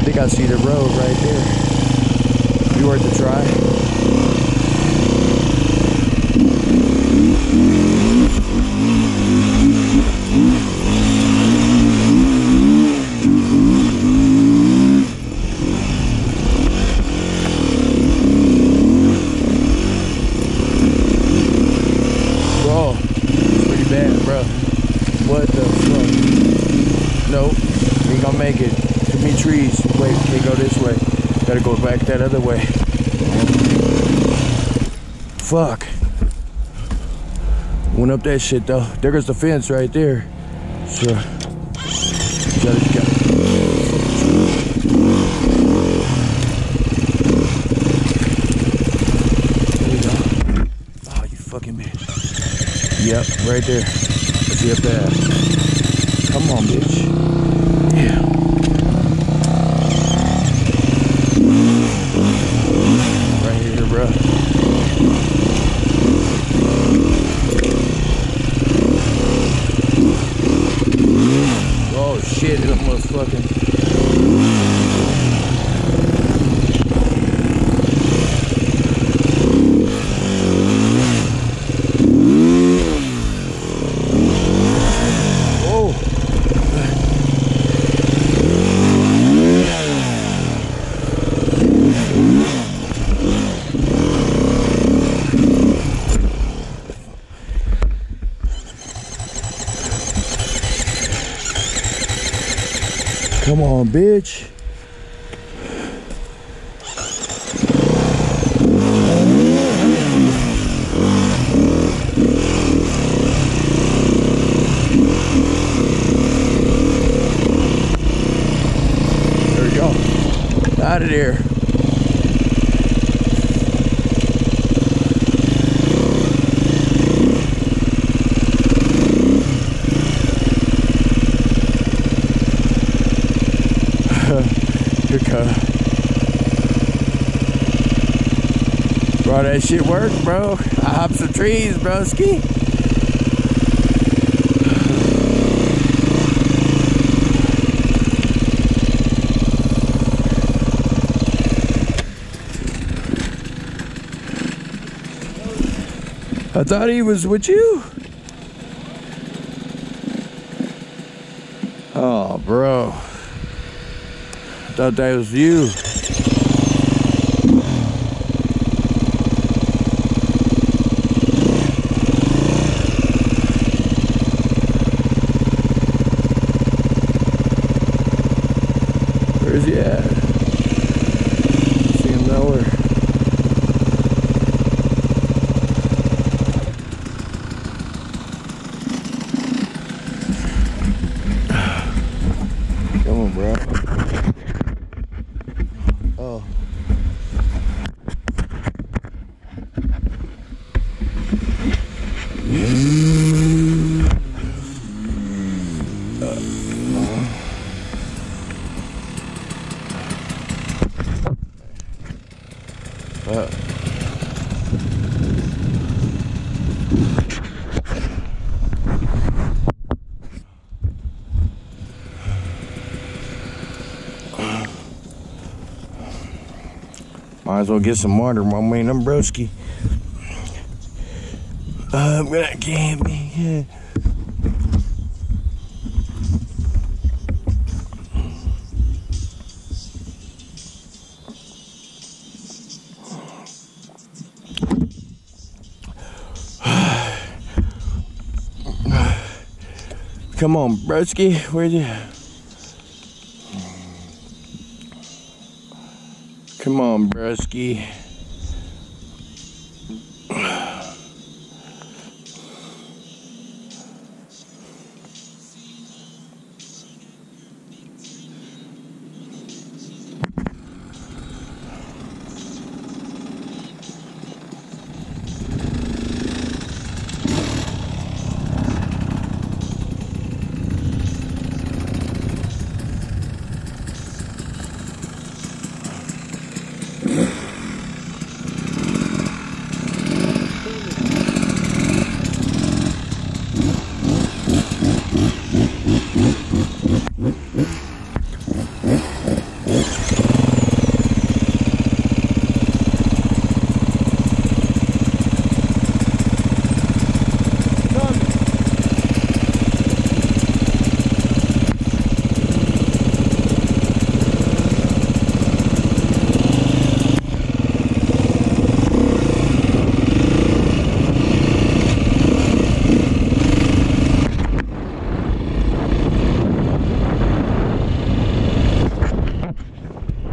think I see the road right there. Be worth a try. Bro, it's pretty bad, bro. What the fuck? Nope, ain't gonna make it. Too many trees. Wait, can't go this way. Gotta go back that other way. Fuck. Went up that shit though. There goes the fence right there. Sure. There you go. Oh, you fucking bitch. Yep, right there. Let's see up there. Come on, bitch. Yeah. Right here, bro. Oh shit, it almost fucking. Come on, bitch. There we go. Out of there. Bro, that shit worked, bro. I hopped some trees, broski. I thought he was with you. Oh, bro. I thought that was you. Where's he at? See him nowhere. Come on, bro. Oh. Might as well get some water, my man. I'm broski. I'm gonna get me. Yeah. Come on, broski. Where'd you? Come on, broski.